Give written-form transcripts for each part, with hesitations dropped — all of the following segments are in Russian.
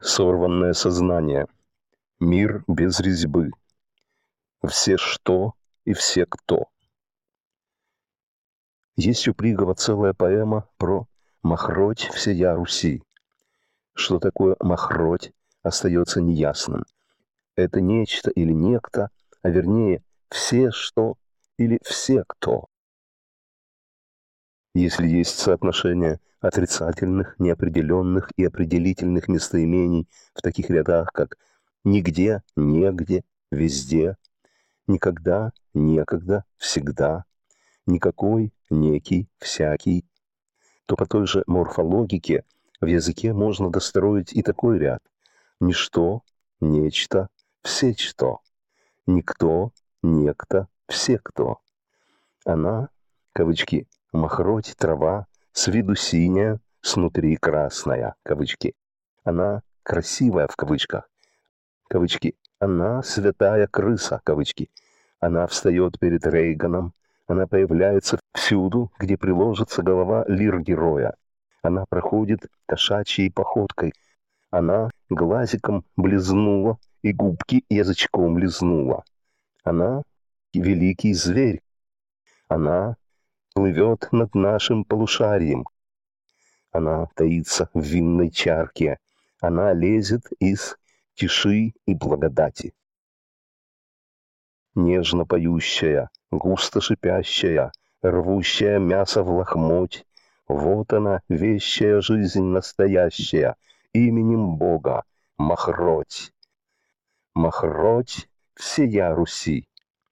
Сорванное сознание. Мир без резьбы. Все что и все кто. Есть у Пригова целая поэма про «Махроть всея Руси». Что такое «махроть» остается неясным. Это нечто или некто, а вернее все что или все кто. Если есть соотношение отрицательных, неопределенных и определительных местоимений в таких рядах, как «нигде», «негде», «везде», «никогда», «некогда», «всегда», «никакой», «некий», «всякий», то по той же морфологике в языке можно достроить и такой ряд: ничто, нечто, все что, никто, некто, все кто. Она, кавычки, махроть, трава, с виду синяя, снутри красная, кавычки. Она красивая, в кавычках, кавычки. Она святая крыса, кавычки. Она встает перед Рейганом. Она появляется всюду, где приложится голова лир-героя. Она проходит кошачьей походкой. Она глазиком близнула и губки язычком лизнула. Она великий зверь. Она плывет над нашим полушарием. Она таится в винной чарке. Она лезет из тиши и благодати. Нежно поющая, густо шипящая, рвущая мясо в лохмоть. Вот она, вещая жизнь настоящая, именем Бога, Махроть. Махроть всея Руси.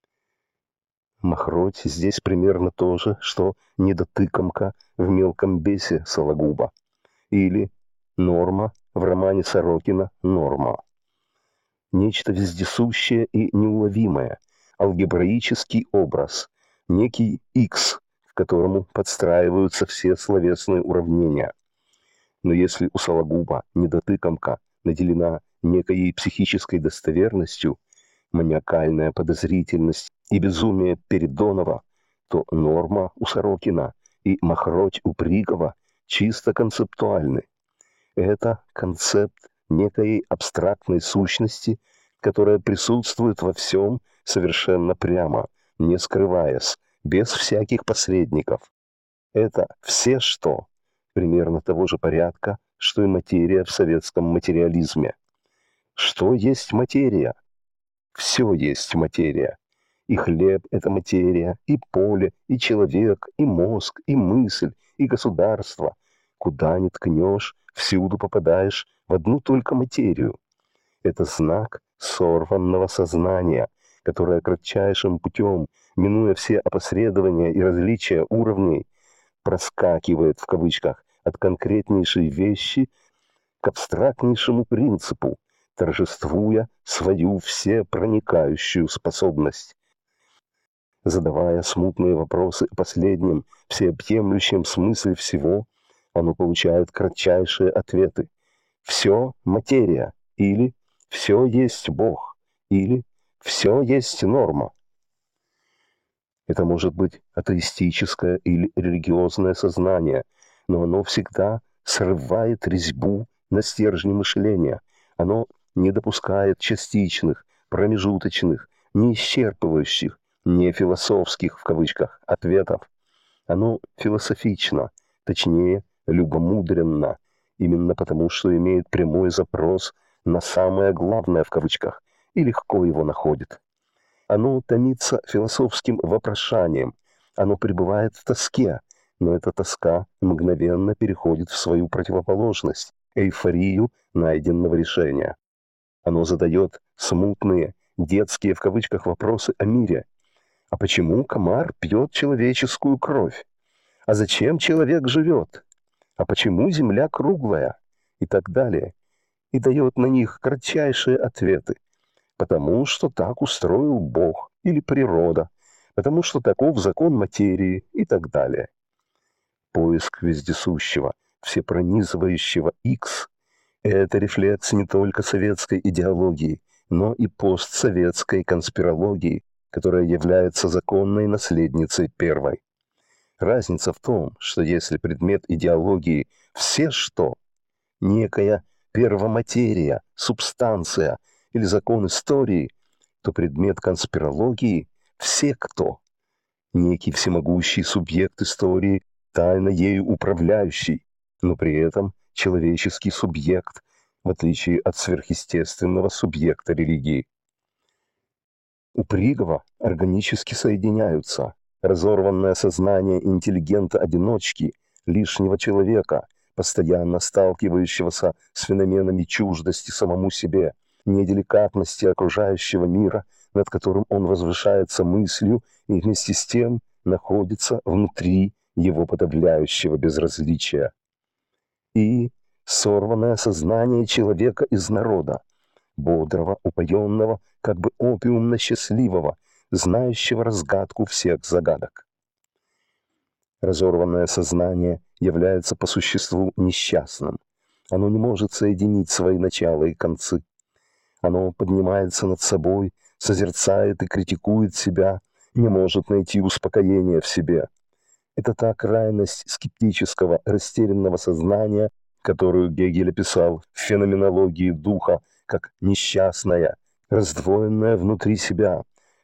Махроть здесь примерно то же, что недотыкомка в мелком бесе Сологуба. Или норма в романе Сорокина «Норма». Нечто вездесущее и неуловимое, алгебраический образ, некий X, к которому подстраиваются все словесные уравнения. Но если у Сологуба недотыкомка наделена некой психической достоверностью, маниакальная подозрительность и безумие Передонова, то норма у Сорокина и махроть у Пригова чисто концептуальны. Это концепт некой абстрактной сущности, которая присутствует во всем совершенно прямо, не скрываясь, без всяких посредников. Это все что, примерно того же порядка, что и материя в советском материализме. Что есть материя? Все есть материя. И хлеб – это материя, и поле, и человек, и мозг, и мысль, и государство. Куда ни ткнешь, всюду попадаешь в одну только материю. Это знак сорванного сознания, которое кратчайшим путем, минуя все опосредования и различия уровней, проскакивает в кавычках от конкретнейшей вещи к абстрактнейшему принципу, торжествуя свою всепроникающую способность. Задавая смутные вопросы о последнем, всеобъемлющем смысле всего, оно получает кратчайшие ответы. Все материя, или все есть Бог, или все есть норма. Это может быть атеистическое или религиозное сознание, но оно всегда срывает резьбу на стержне мышления. Оно не допускает частичных, промежуточных, неисчерпывающих, не философских в кавычках ответов. Оно философично, точнее, любомудренно, именно потому, что имеет прямой запрос на самое главное в кавычках и легко его находит. Оно томится философским вопрошанием, оно пребывает в тоске, но эта тоска мгновенно переходит в свою противоположность, эйфорию найденного решения. Оно задает смутные, детские в кавычках вопросы о мире. А почему комар пьет человеческую кровь? А зачем человек живет? А почему земля круглая? И так далее. И дает на них кратчайшие ответы. Потому что так устроил Бог или природа, потому что таков закон материи и так далее. Поиск вездесущего, всепронизывающего X – это рефлекс не только советской идеологии, но и постсоветской конспирологии, которая является законной наследницей первой. Разница в том, что если предмет идеологии «все что», некая первоматерия, субстанция или закон истории, то предмет конспирологии – все кто. Некий всемогущий субъект истории, тайно ею управляющий, но при этом человеческий субъект, в отличие от сверхъестественного субъекта религии. У Пригова органически соединяются разорванное сознание интеллигента-одиночки, лишнего человека, постоянно сталкивающегося с феноменами чуждости самому себе, неделикатности окружающего мира, над которым он возвышается мыслью и вместе с тем находится внутри его подавляющего безразличия. И сорванное сознание человека из народа, бодрого, упоенного, как бы опиумно-счастливого, знающего разгадку всех загадок. Разорванное сознание является по существу несчастным. Оно не может соединить свои начала и концы. Оно поднимается над собой, созерцает и критикует себя, не может найти успокоения в себе. Это та крайность скептического, растерянного сознания, которую Гегель описал в феноменологии духа как несчастное, раздвоенное внутри себя.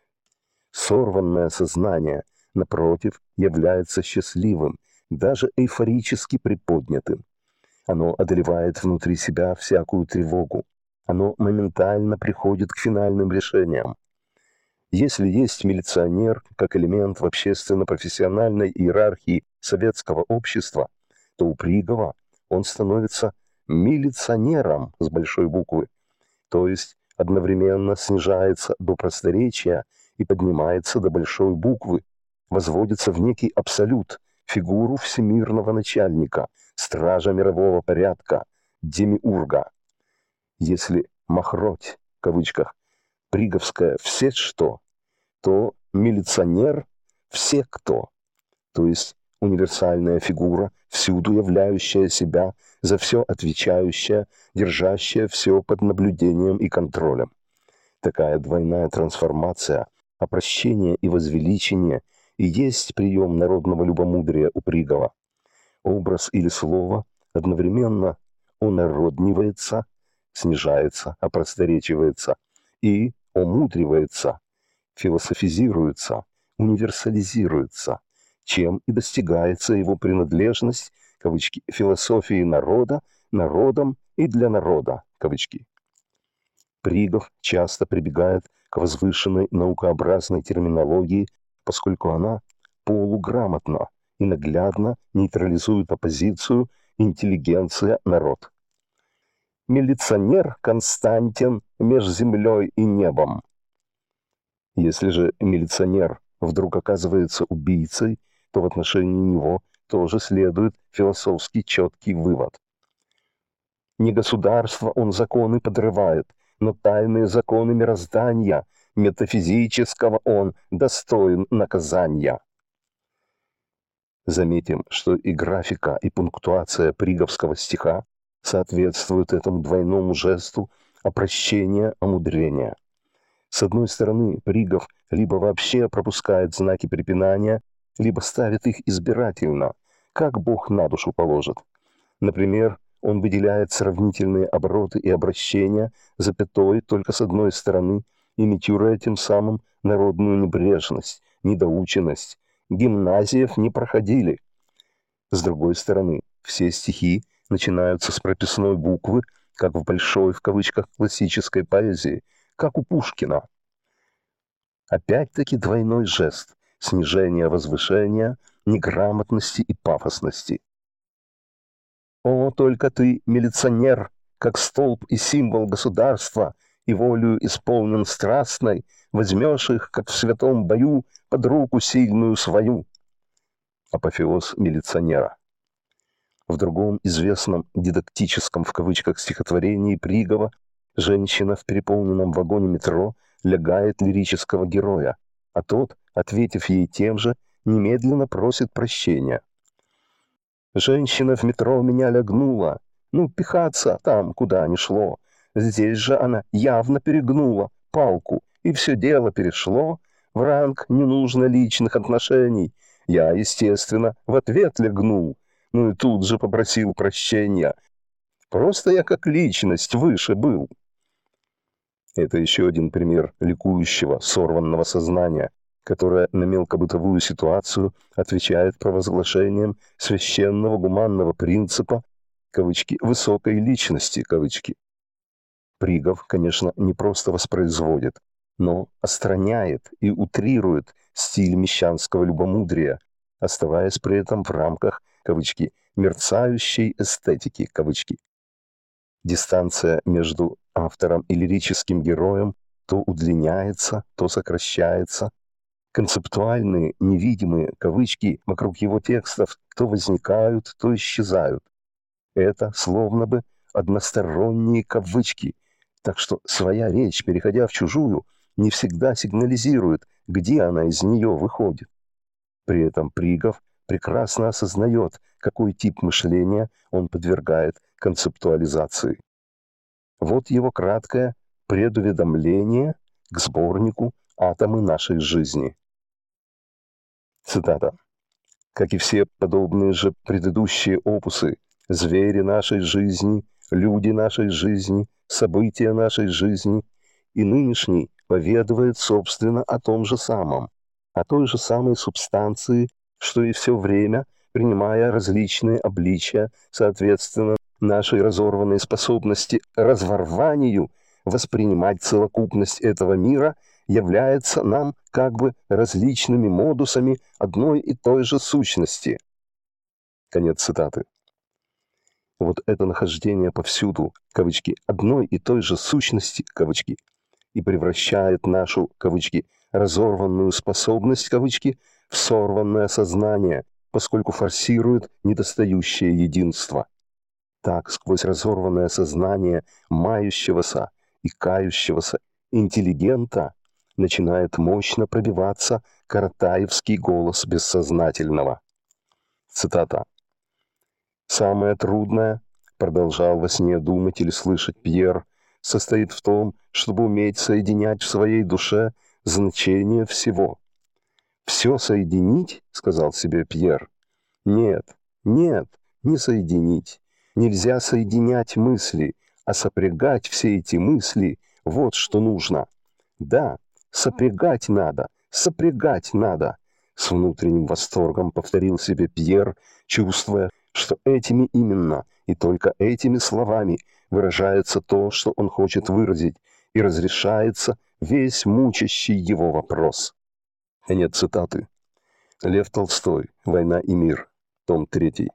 Сорванное сознание, напротив, является счастливым, даже эйфорически приподнятым. Оно одолевает внутри себя всякую тревогу. Оно моментально приходит к финальным решениям. Если есть милиционер как элемент в общественно-профессиональной иерархии советского общества, то у Пригова он становится милиционером с большой буквы, то есть одновременно снижается до просторечия и поднимается до большой буквы, возводится в некий абсолют, фигуру всемирного начальника, стража мирового порядка, демиурга. Если махроть, в кавычках, приговская «все что», то милиционер «все кто», то есть универсальная фигура, всюду являющая себя, за все отвечающая, держащая все под наблюдением и контролем. Такая двойная трансформация, опрощение и возвеличение и есть прием народного любомудрия у Пригова. Образ или слово одновременно онароднивается, снижается, опросторечивается и омудривается, философизируется, универсализируется, чем и достигается его принадлежность, кавычки, философии народа, народом и для народа, кавычки. Пригов часто прибегает к возвышенной наукообразной терминологии, поскольку она полуграмотна и наглядно нейтрализует оппозицию интеллигенция-народ. Милиционер Константин меж землей и небом. Если же милиционер вдруг оказывается убийцей, то в отношении него тоже следует философский четкий вывод. Не государство он законы подрывает, но тайные законы мироздания, метафизического он достоин наказания. Заметим, что и графика, и пунктуация приговского стиха соответствуют этому двойному жесту опрощения, омудрения. С одной стороны, Пригов либо вообще пропускает знаки препинания, либо ставит их избирательно, как Бог на душу положит. Например, он выделяет сравнительные обороты и обращения запятой только с одной стороны, имитируя тем самым народную небрежность, недоученность. Гимназиев не проходили. С другой стороны, все стихи начинаются с прописной буквы, как в большой, в кавычках, классической поэзии, как у Пушкина. Опять-таки двойной жест – снижение возвышения, неграмотности и пафосности. О, только ты, милиционер, как столб и символ государства, и волею исполнен страстной, возьмешь их, как в святом бою, под руку сильную свою. Апофеоз милиционера. В другом известном дидактическом, в кавычках, стихотворении Пригова женщина в переполненном вагоне метро лягает лирического героя, а тот, ответив ей тем же, немедленно просит прощения. Женщина в метро меня лягнула, пихаться там, куда ни шло. Здесь же она явно перегнула палку, и все дело перешло в ранг ненужно личных отношений. Я, естественно, в ответ лягнул, и тут же попросил прощения. Просто я как личность выше был. Это еще один пример ликующего, сорванного сознания, которое на мелкобытовую ситуацию отвечает провозглашением священного гуманного принципа, кавычки, «высокой личности», кавычки. Пригов, конечно, не просто воспроизводит, но остраняет и утрирует стиль мещанского любомудрия, оставаясь при этом в рамках, кавычки, «мерцающей эстетики», кавычки. Дистанция между автором и лирическим героем то удлиняется, то сокращается. Концептуальные, невидимые кавычки вокруг его текстов то возникают, то исчезают. Это словно бы односторонние кавычки, так что своя речь, переходя в чужую, не всегда сигнализирует, где она из нее выходит. При этом Пригов прекрасно осознает, какой тип мышления он подвергает концептуализации. Вот его краткое предуведомление к сборнику «Атомы нашей жизни». Цитата. «Как и все подобные же предыдущие опусы, звери нашей жизни, люди нашей жизни, события нашей жизни, и нынешний поведывает, собственно, о том же самом, о той же самой субстанции, что и все время, принимая различные обличия, соответственно, нашей разорванной способности разворванию воспринимать целокупность этого мира является нам как бы различными модусами одной и той же сущности». Конец цитаты. Вот это нахождение повсюду, кавычки, одной и той же сущности, кавычки, и превращает нашу, кавычки, разорванную способность, кавычки, в сорванное сознание, поскольку форсирует недостающее единство. Так, сквозь разорванное сознание мающегося и кающегося интеллигента начинает мощно пробиваться каратаевский голос бессознательного. Цитата. «Самое трудное, — продолжал во сне думать или слышать Пьер, — состоит в том, чтобы уметь соединять в своей душе значение всего». «Все соединить, — сказал себе Пьер, — нет, нет, не соединить. Нельзя соединять мысли, а сопрягать все эти мысли — вот что нужно. Да, сопрягать надо, сопрягать надо», — с внутренним восторгом повторил себе Пьер, чувствуя, что этими именно и только этими словами выражается то, что он хочет выразить, и разрешается весь мучащий его вопрос. Конец цитаты. Лев Толстой. «Война и мир». Том 3.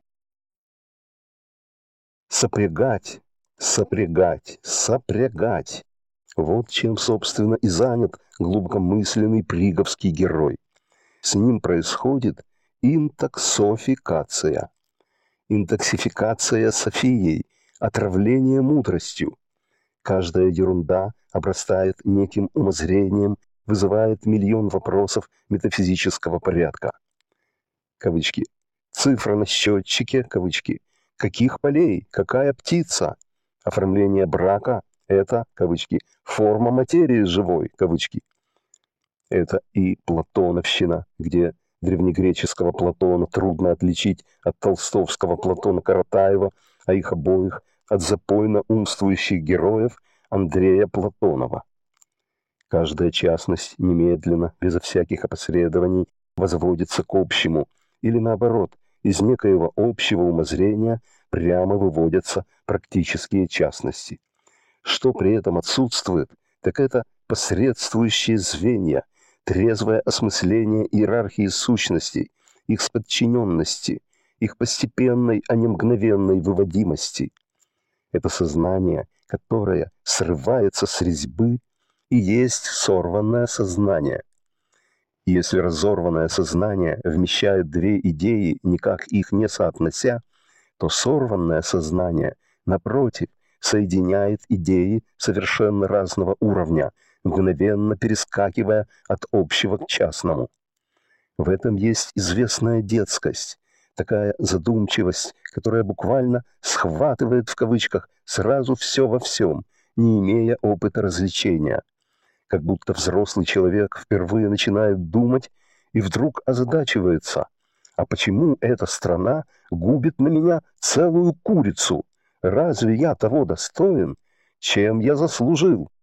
Сопрягать, сопрягать, сопрягать. Вот чем, собственно, и занят глубокомысленный приговский герой. С ним происходит интоксификация. Интоксификация Софией, отравление мудростью. Каждая ерунда обрастает неким умозрением, вызывает миллион вопросов метафизического порядка. Кавычки. Цифра на счетчике, кавычки. Каких полей, какая птица? Оформление брака – это, кавычки, форма материи живой, кавычки. Это и платоновщина, где древнегреческого Платона трудно отличить от толстовского Платона Каратаева, а их обоих от запойно умствующих героев Андрея Платонова. Каждая частность немедленно, безо всяких опосредований, возводится к общему, или наоборот, из некоего общего умозрения прямо выводятся практические частности. Что при этом отсутствует, так это посредствующие звенья, трезвое осмысление иерархии сущностей, их подчиненности, их постепенной, а не мгновенной выводимости. Это сознание, которое срывается с резьбы, и есть сорванное сознание. Если разорванное сознание вмещает две идеи, никак их не соотнося, то сорванное сознание, напротив, соединяет идеи совершенно разного уровня, мгновенно перескакивая от общего к частному. В этом есть известная детскость, такая задумчивость, которая буквально «схватывает» в кавычках сразу все во всем, не имея опыта развлечения. Как будто взрослый человек впервые начинает думать и вдруг озадачивается. А почему эта страна губит на меня целую курицу? Разве я того достоин? Чем я заслужил